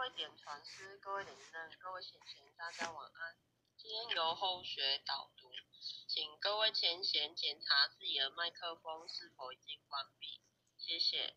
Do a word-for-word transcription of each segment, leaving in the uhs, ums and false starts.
位点传师、各位领任、各位贤贤，大家晚安。今天由后学导读，请各位前贤检查自己的麦克风是否已经关闭，谢谢。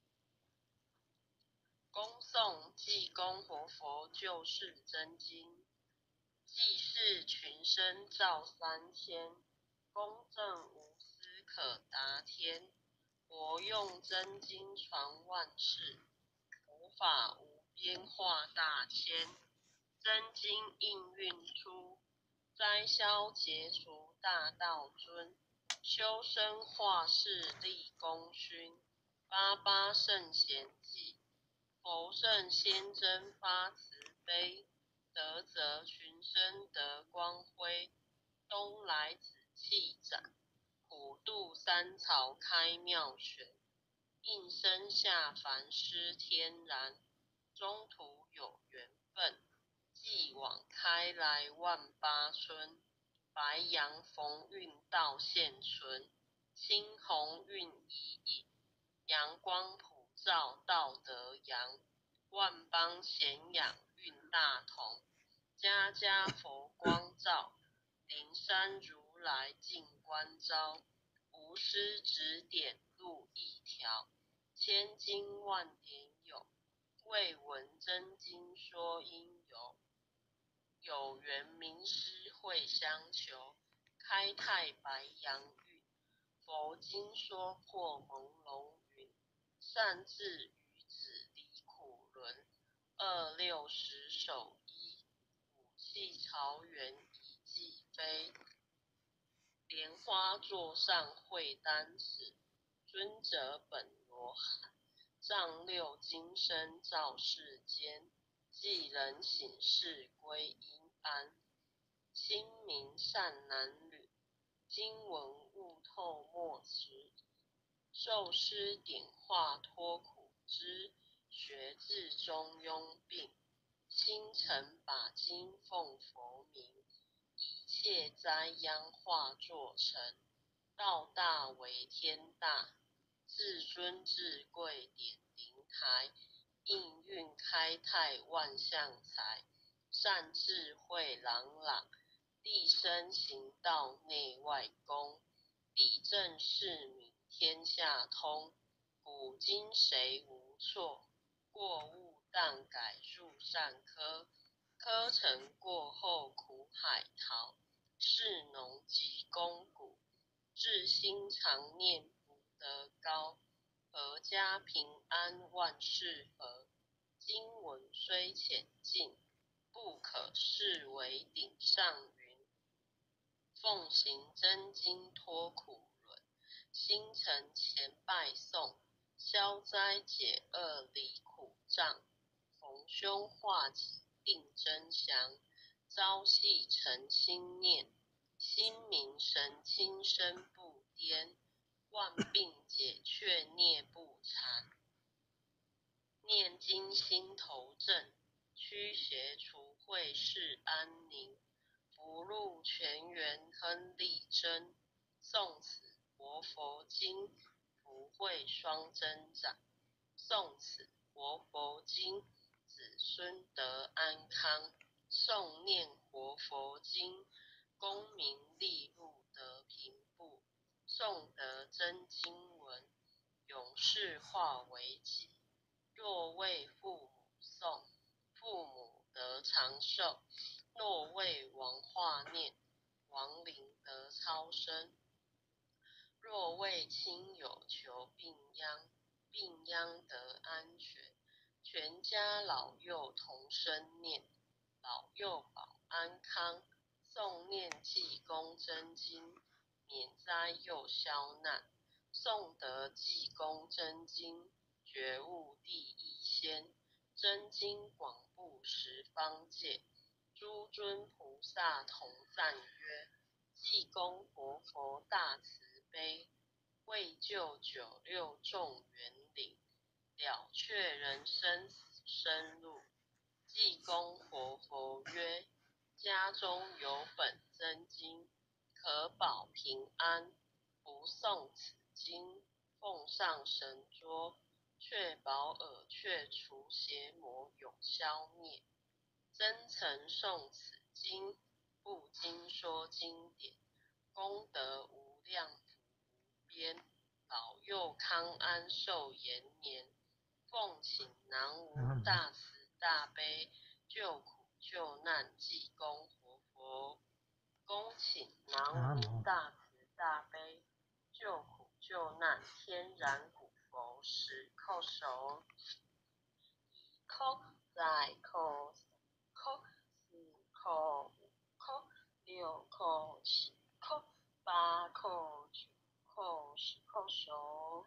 恭送济公活佛救世真经，济世群生照三千，公正无私可达天，活用真经传万世，佛法无边化大千，真经应运出，灾消解除大道尊，修身化世立功勋，八八圣贤记，佛圣先真发慈悲，德泽群生得光辉，东来紫气展，普渡三草开妙选，应生下凡施天然，中途有缘分，继往开来万八春，白杨逢运道现存，青红运已隐，阳光普照道德扬，万邦咸养运大同，家家佛光照，灵山如来净观照，无师指点路一条，千经万典有，未闻真经说因由，有缘名师会相求，开泰白杨运，佛经说破朦胧云，善智愚子离苦轮，二六十手一，五气朝元一骑飞，莲花座上会丹尺，尊者本罗汉，丈六金身照世间，济人醒世归阴安，清明善男女，经文悟透莫迟疑，受师点化脱苦知，学至中庸病，心诚把经奉佛名，一切灾殃化作尘，道大为天大，至尊至贵点灵台，应运开泰万象财，善智慧朗朗，立身行道内外公，理正事明天下通，古今谁无错，过误但改入善科，科成过后苦海淘，士农积功谷，至心常念福德高，阖家平安万事和，经文虽浅近，不可视为顶上云，奉行真经脱苦轮，心诚前拜诵，消灾解厄离苦障，逢凶化吉定真祥，朝夕诚心念，心明神清身不颠，万病解却孽不缠，念经心头正，驱邪除秽世安宁，福禄全圆亨利贞，诵此活佛经，福慧双增长，诵此活佛经，子孙得安康，诵念活佛经，功名利禄得平步，诵得真经文，永世化为己，若为父母诵，父母得长寿，若为王化念，亡灵得超生，若为亲友求病殃，病殃得安全，全家老幼同生念，老幼保安康，诵念济公真经，免灾又消难，诵得济公真经，觉悟第一仙，真经广布十方界，诸尊菩萨同赞曰，济公活佛大慈悲，为救九六众园领，了却人生死生路。济公活佛曰，家中有本真经，可保平安，不诵此经，奉上神桌，却保尔却除邪魔永消灭。真诚诵此经，不经说经典，功德无量福无边，保佑康安寿延年。奉请南无大慈大悲救苦救难济公活佛。恭请南无大慈大悲救苦救难天然古佛十叩首。一叩再叩三叩四叩五叩六叩七叩八叩九叩十叩首。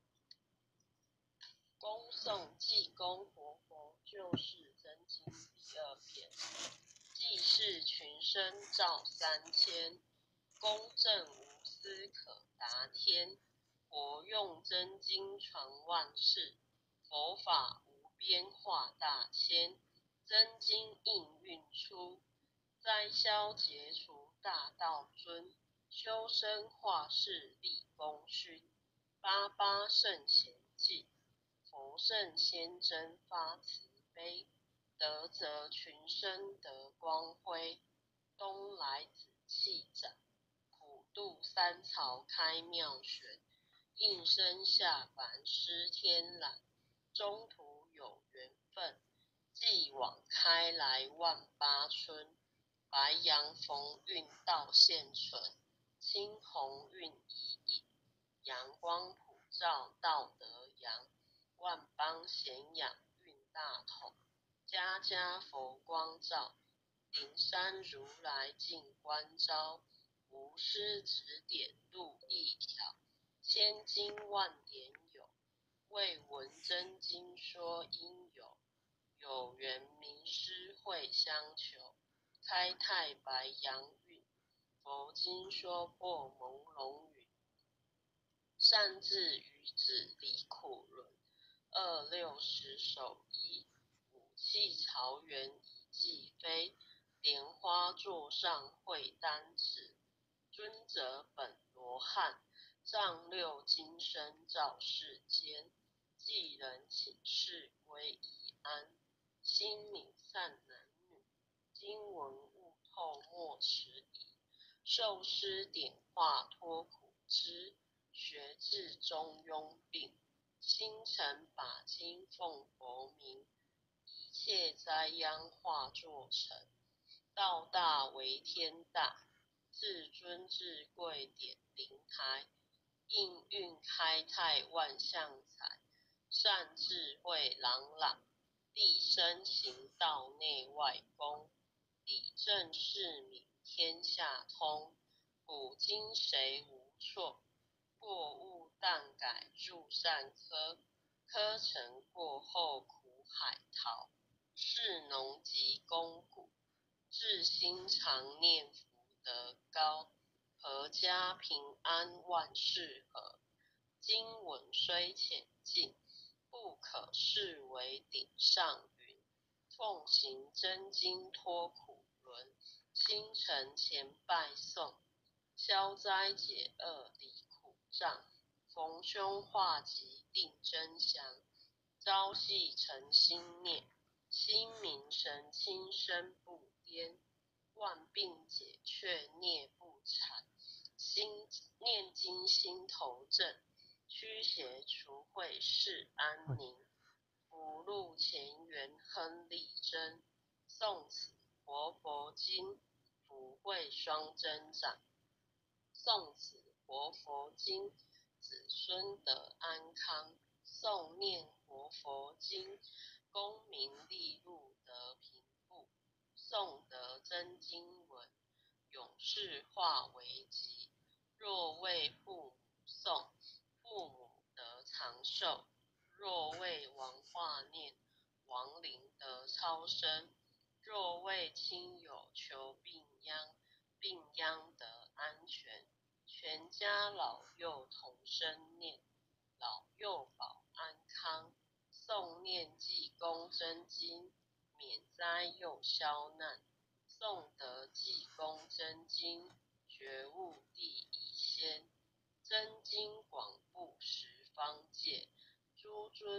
恭诵济公活佛救世真经第二篇。济世群生照三千，公正无私可达天。活用真经传万世，佛法无边化大千。真经应运出，灾消劫除大道尊。修身化世立功勋，八八圣贤进。佛圣先真发慈悲，德泽群生得光辉。东来紫气展，普渡三曹开妙选。应声下凡施天览，中途有缘分，继往开来万八春。白杨逢运道现存，青红运已隐，阳光普照道德扬。万邦咸养运大同，家家佛光照。灵山如来尽关照，无师指点路一条。千经万典有，未闻真经说因有。有缘名师会相求，开泰白杨运。佛经说破朦胧云，善智愚子离苦轮。二六十手一，武器朝元一骑飞。莲花座上会丹翅，尊者本罗汉。丈六金身照世间，济人请示归宜安。心敏善男女，经文悟透莫迟疑。受师点化脱苦支，学至中庸病。心诚把经奉佛名，一切灾殃化作尘。道大为天大，至尊至贵点灵台。应运开泰万象彩，善智慧朗朗。立身行道内外功，理正事明天下通。古今谁无错，过误但改入善科。科成过后苦海淘，士农及工谷。至心常念福德高，阖家平安万事和。经文虽浅近，不可视为顶上云。奉行真经脱苦轮，心诚前拜诵。消灾解厄离苦障，逢凶化吉定真祥。朝夕诚心念，心明神清身不颠。万病解却孽不缠，心念经心头正。驱邪除秽世安宁，福禄前缘亨利贞。诵此活佛经，福慧双增长。诵此活佛经，子孙得安康。诵念活佛经，功名利禄得平复。诵得真经文，永世化为吉。若为父母诵，父母得长寿；若为王化念，亡灵得超生；若为亲友求病殃，病殃得安全。全家老幼同声念，老幼保安康。诵念济公真经，免灾又消难。诵得济公真经，觉悟第一仙。真经广布十方界，诸尊菩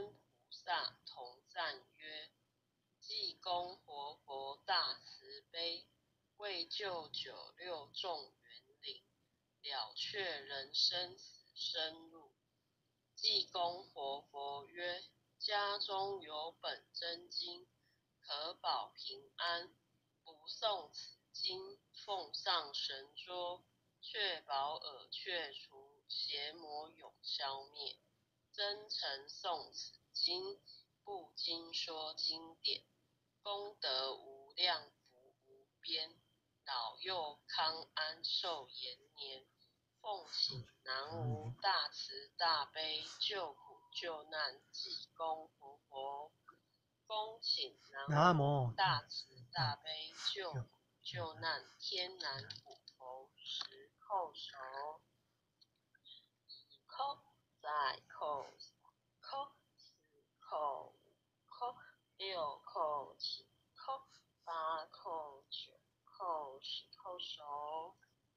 萨同赞曰：济公活佛大慈悲，为救九六众园林，了却人生死生路。济公活佛曰：家中有本真经，可保平安。不诵此经，奉上神桌，确保耳却除，邪魔永消灭。真诚诵此经，不经说经典，功德无量，福无边，老幼康安寿延年。奉请南无大慈大悲救苦救难济公活佛，恭请南无大慈大悲救苦救难天南古佛十叩首。一叩再叩三叩四叩五叩六叩七叩八叩九叩十叩首。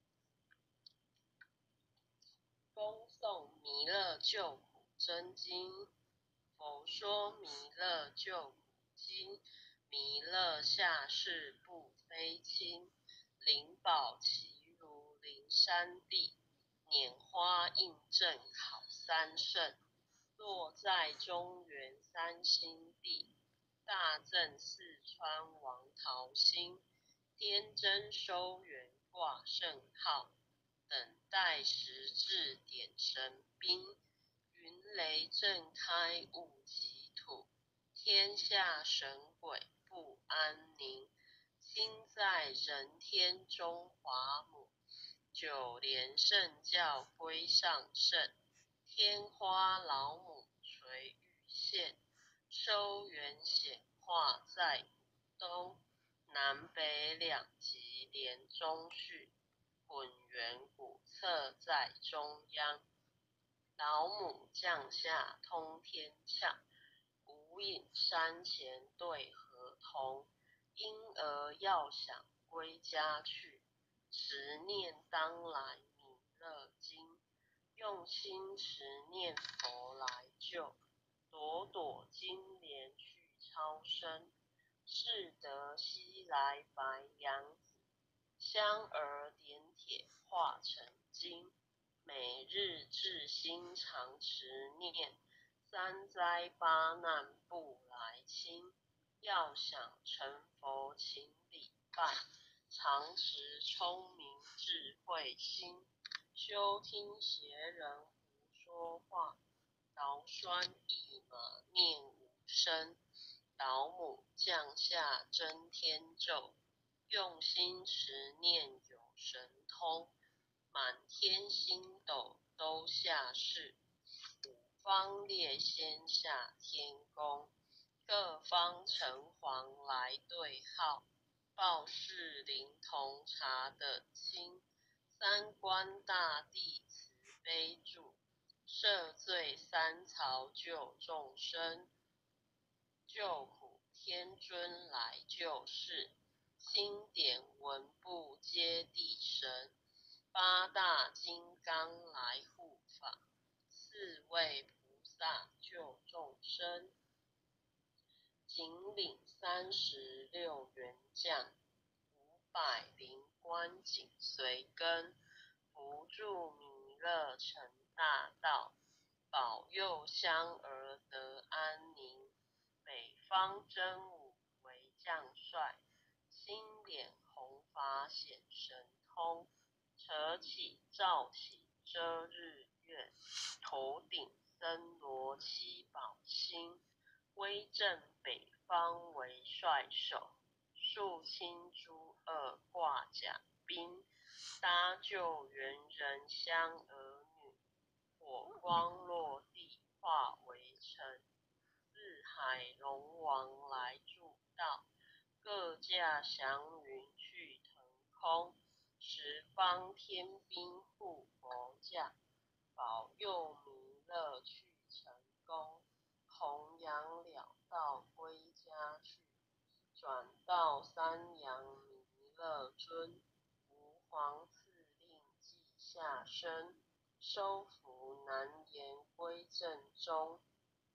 恭诵弥勒救苦真经。佛说弥勒救苦经，弥勒下世不非亲，灵宝齐如灵山地，拈花印证好三圣，落在中原三星地，大正四川王桃心，天真收元挂圣号，等待时至点神兵，云雷震开五极土，天下神鬼不安宁，心在人天中华母，九莲圣教归上圣，天花老母垂玉线，收元显化在古东，南北两极连中续，混元古册在中央，老母降下通天洽，无影山前对河童，婴儿要想归家去，持念当来弥勒经，用心持念佛来救，朵朵金莲去超生，是得西来白羊子，香儿点铁化成金，每日至心常持念，三灾八难不来侵，要想成佛请礼拜，常持聪明智慧心，休听邪人胡说话，劳酸一马念无声，老母降下真天咒，用心持念有神通，满天星斗都下世，五方列仙下天宫，各方城隍来对号，报事灵童查得清，三官大帝慈悲助，赦罪三曹救众生，救苦天尊来救世，经典文部皆地神，八大金刚来护法，四位菩萨救众生，仅领三十六员将，五百灵官紧随跟，扶助弥勒成大道，保佑香儿得安宁。北方真武为将帅，心点弘法显神通，扯起罩起遮日月，头顶森罗七宝星，威震北方为帅首，肃清诸恶挂甲兵，搭救猿人香儿女，火光落地化为尘，四海龙王来助道，各驾祥云去腾空，十方天兵护佛驾，保佑弥勒去成功，弘扬了道归家去，转到三阳弥勒尊，吾皇赐令即下生，收服难言归正中，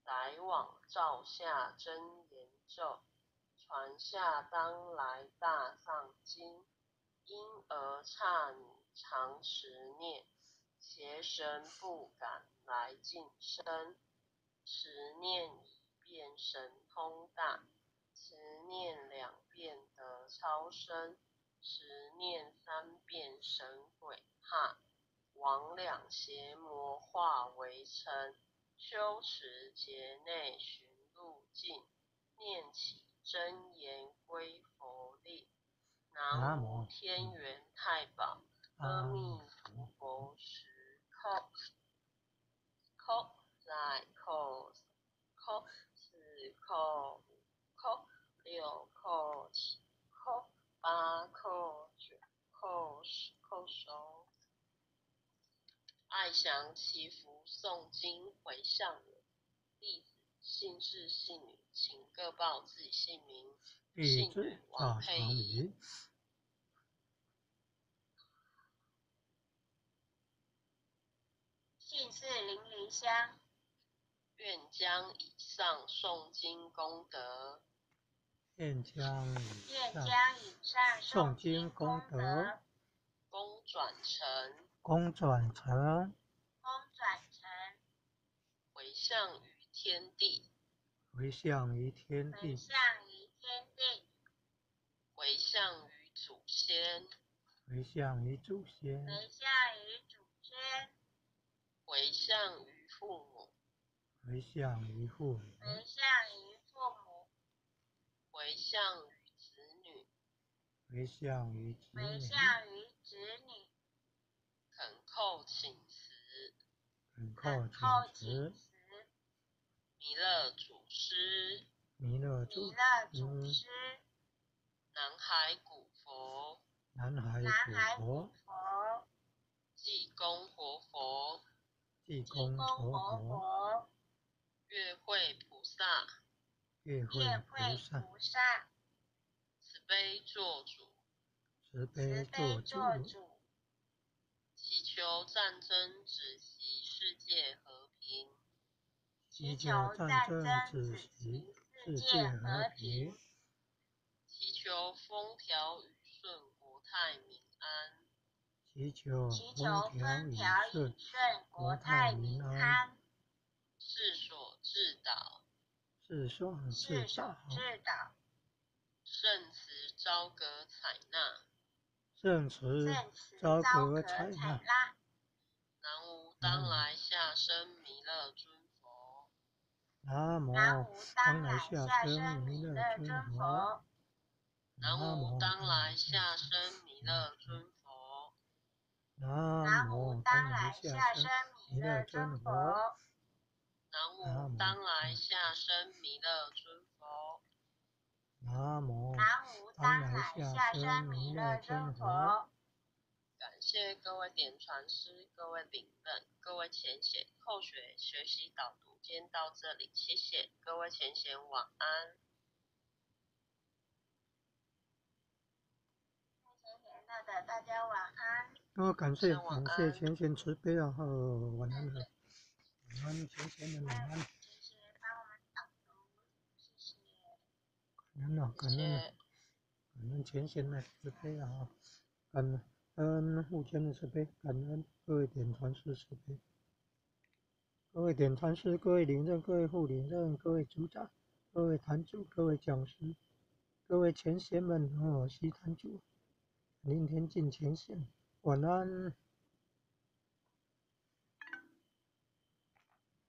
来往照下真言咒，传下当来大藏经，因而刹女常持念，邪神不敢来近身，持念已变神通大，持念两遍得超生，持念三遍神鬼怕，往两邪魔化为尘，修持劫内寻路径，念起真言归佛力。南无天元太保阿弥陀佛时叩叩再叩叩四叩五叩六叩七叩八叩九叩十叩首。爱详祈福诵经回向文，弟子姓氏姓女，请各报自己姓名。 弟子赵长礼， 姓氏林梨香， 愿将以上诵经功德， 愿将以愿上将以上诵诵经经功德功德功转成公转成公转成回向于天地， 回向于天回地， 向于天地， 回向于祖先， 回向于祖先， 回向于祖先， 回向于父母， 回向于父母， 回向于父母， 回向于子女， 回向于子回女， 向于子女， 恳叩请辞， 恳恳叩叩请请辞， 辞， 弥勒祖师， 弥勒弥祖勒祖师， 师， 南海古佛， 南海南海古古佛， 佛， 济公活佛， 济济公公活活佛， 佛， 月慧菩萨， 月月慧菩慧萨， 菩萨， 慈悲做主， 慈慈悲悲做主， 做主， 祈求战争止息，世界和平。 祈求祈求战争战争止止息， 息， 世界世界和和平平。 祈求风调雨顺，国泰民安。 祈求祈求风调雨风调顺， 雨顺， 国国泰泰民民安， 安， 世所至导， 世所至世所导， 至导， 圣慈昭阁采纳。 圣慈圣慈昭昭阁阁采采纳。 纳。 南无当来下生弥勒尊佛。 南无南无当来当来下下生生弥弥勒尊勒尊佛。 佛。 南南无无当当来来下下生生弥勒尊佛。 南南无无当当来来下下生生弥弥勒勒尊尊佛。 佛。 南南无无当来下生弥勒尊佛。 南无南无当当来来下下生生弥弥勒勒尊尊佛。 佛。 感谢各位点传师、各位领任、各位前贤，后学学习导读，今天到这里，谢谢各位前贤，晚安。 前贤的大家晚安。 哦，感谢晚安感谢前贤慈悲啊！哦，晚安了，晚安前贤们晚安， 谢谢帮我们导读，谢谢。 感恩啊感恩啊感恩前贤的慈悲啊！感恩护前的慈悲，感恩各位点传师慈悲。各位点传师、各位领任、各位副领任、各位组长、各位坛主、各位讲师、各位前贤们哦，西坛主，林天进前贤，晚安。